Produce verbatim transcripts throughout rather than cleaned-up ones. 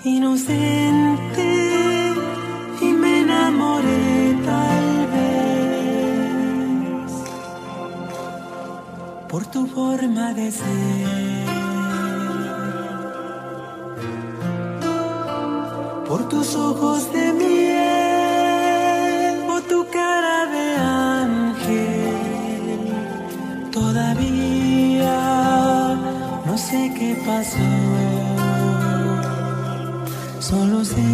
inocente, y me enamoré tal vez por tu forma de ser, por tus ojos de miel, por tu cara de ángel. Todavía no sé qué pasó, solo sé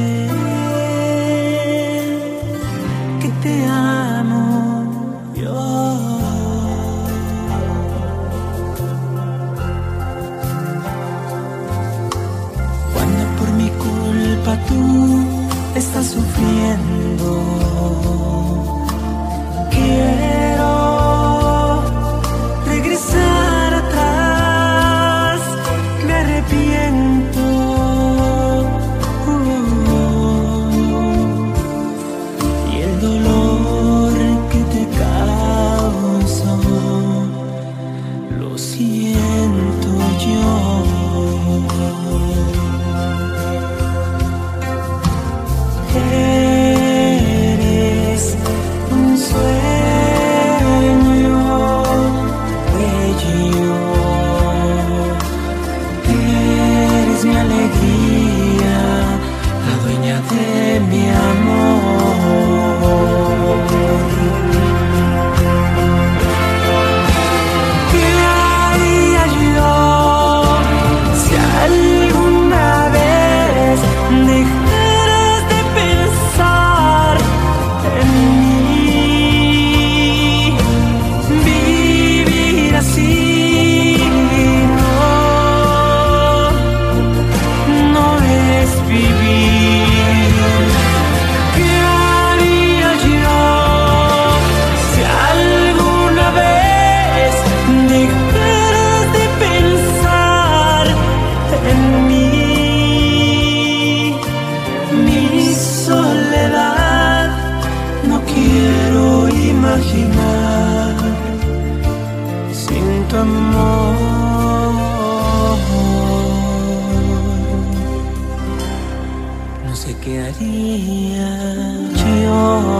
que te amo yo. Cuando por mi culpa tú estás sufriendo, quiero regresar atrás, me arrepiento. Sin tu amor, no sé qué haría yo.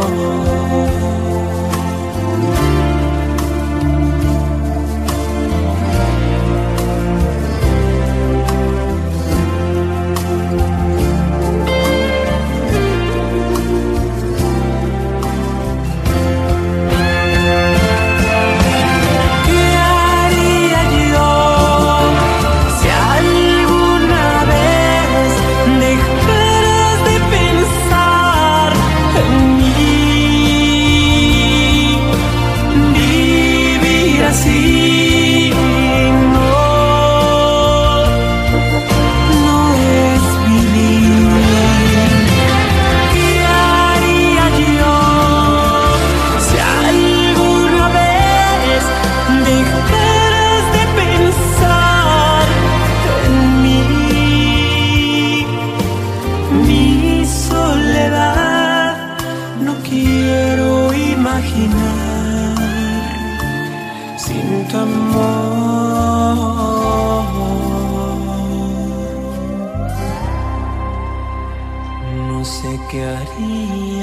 Sin tu amor, no sé qué haría.